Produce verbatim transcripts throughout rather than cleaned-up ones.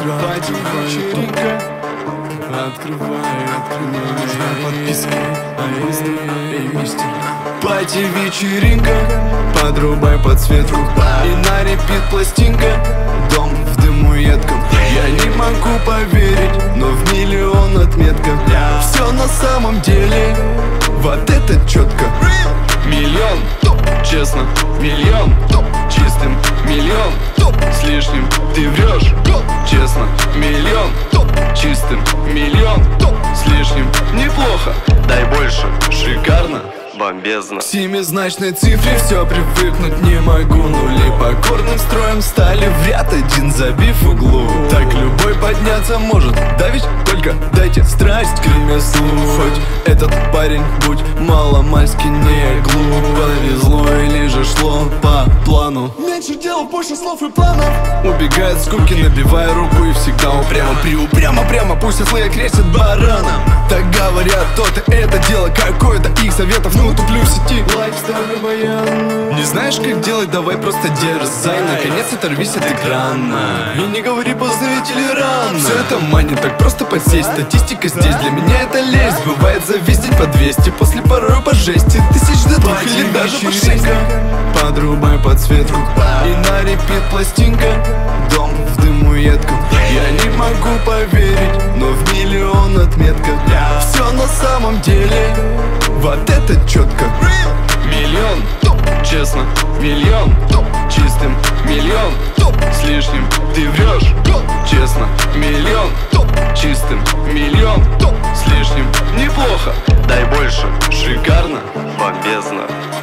вечеринка. Открывай, открывай, нужна подписка. Эй, мистер. Пати вечеринка, подрубай подсветку. И на репит пластинка, дом в дыму едком. Я не могу поверить, но в миллион отметка. Все на самом деле, вот это четко. Миллион, честно, миллион, чистым миллион, с лишним ты врешь, честно, миллион, чистым миллион, с лишним неплохо, дай больше, шикарно, бомбезно. К семизначной цифре все привыкнуть не могу. Нули покорным строем стали в ряд, один забив в углу. Так любой подняться может, да ведь только дайте страсть к ремеслу. Хоть этот парень, будь маломальски не глуп. Повезло или же шло по плану. Меньше дела, больше слов и планов. Убегает скуки, набивая руку и всегда упрямо. Приупрямо, прямо, пусть ослы крестят бараном. Так говорят, то-то это дело какое-то, их советов, ну туплю в сети. Лайк ставлю баян. Не знаешь, как делать, давай просто дерзай. Наконец оторвись от экрана и не говори поздно или рано. Все это манит, так просто подсесть. Статистика здесь, для меня это лезть. Бывает зависнуть по двести, после порой по жести. Тысяч до двух или даже по шесть. Подрубай подсветку и на репит пластинка, дом в дыму едком. Я не могу поверить, но в миллион отметка. Все на самом деле, вот это четко. Миллион, честно, миллион, чистым миллион, с лишним ты врешь, честно, миллион, чистым миллион, с лишним неплохо, дай больше, шикарно, бомбезно.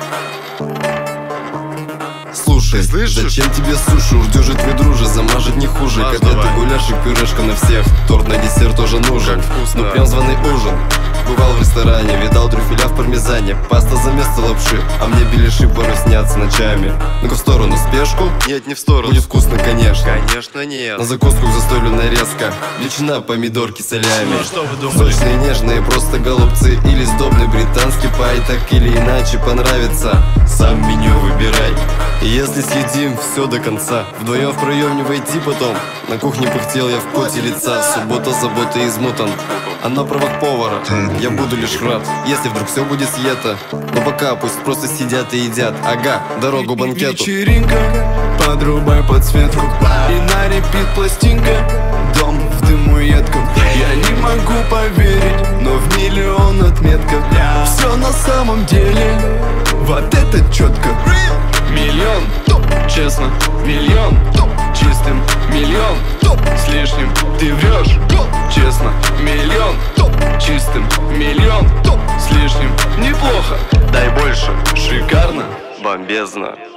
Слушай, слышишь? Зачем тебе суши? Уж дюжит твой друже, замажет не хуже. Наш котлеты, давай. Гуляшек, пюрешка на всех. Торт на десерт тоже нужен. Ну прям званый ужин. Бывал в ресторане, видал трюфеля в пармезане. Паста за место лапши, а мне беляши порой снятся ночами. Ну-ка в сторону спешку. Нет, не в сторону. Будет вкусно, конечно. Конечно нет. На закуску застолю нарезка. Ветчина, помидорки, солями. Ну, что вы думали? Сочные, нежные, просто голубцы. Или сдобный британский пай. Так или иначе понравится, сам меню выбирай. И если съедим все до конца, вдвоем в проем не войти потом. На кухне пыхтел я в поте лица. Суббота, забота измутан, а на правах повара я буду лишь рад, если вдруг все будет съето. Но пока пусть просто сидят и едят. Ага, дорогу банкету. Вечеринка, подрубай подсветку и на репит пластинка, дом в дыму едком. Я не могу поверить, но в миллион отметка. Все на самом деле, вот это четко. Миллион, честно, миллион, чистым миллион, с лишним ты врешь, честно, миллион, чистым миллион, с лишним неплохо, дай больше, шикарно, бомбезно.